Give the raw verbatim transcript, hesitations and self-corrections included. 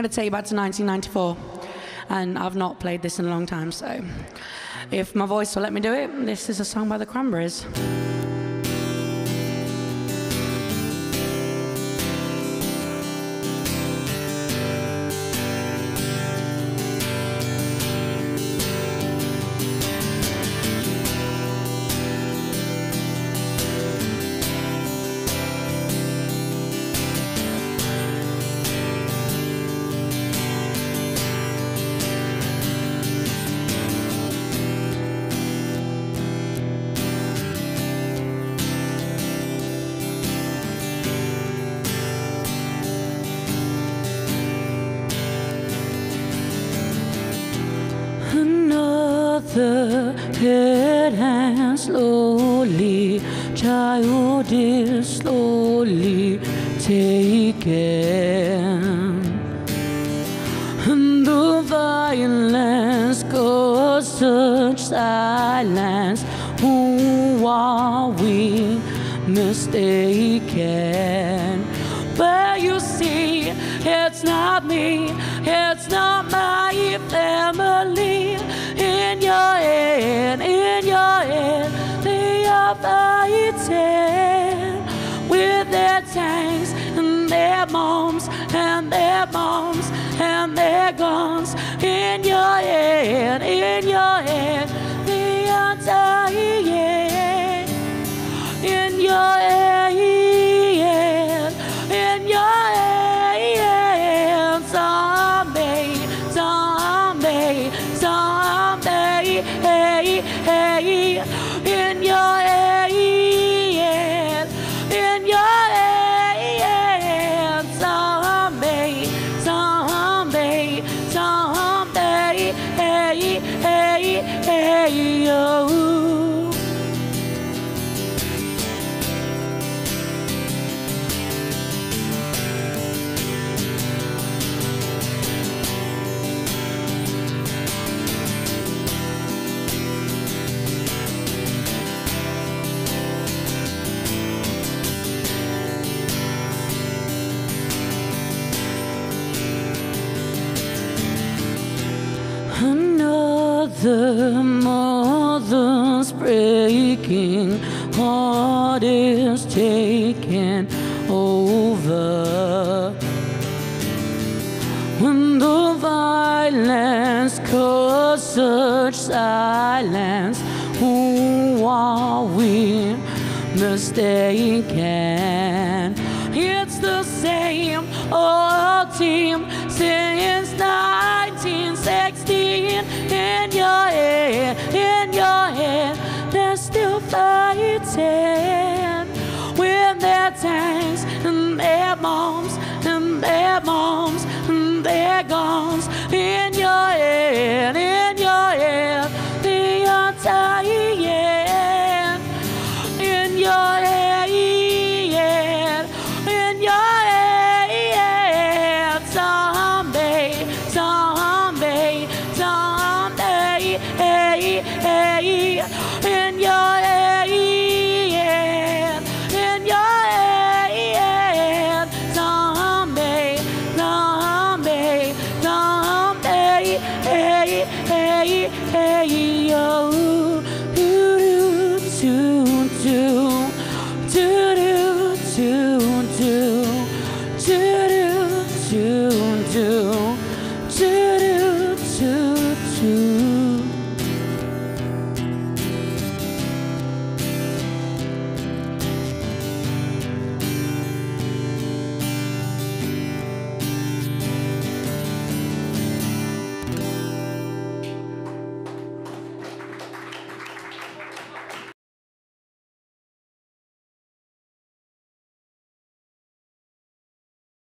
to take you back to nineteen ninety-four, and I've not played this in a long time, so if my voice will let me do it, this is a song by the Cranberrys. Another head hands slowly, child is slowly taken, and the violence caused such silence. Who are we mistaken? But you see, it's not me, it's not my family. In your head, in your head, they are fighting with their tanks and their moms and their moms and their guns. In your head, in your head, they are dying. In your head, in your head, someday, someday, someday, hey, hey, in your head, in your head, someday, someday, someday, hey, hey, hey, oh. Another mother's breaking heart is taking over, when the violence caused such silence. Who are we mistaken? It's the same old team since nineteen sixteen. In your head, in your head, they're still fighting with their tanks and their moms and their moms and their guns. In your head, in your head, they are dying. In your head, in your head, someday, someday, someday, hey, hey, in your head, in your head, someday, someday, someday, hey, hey, hey, oh.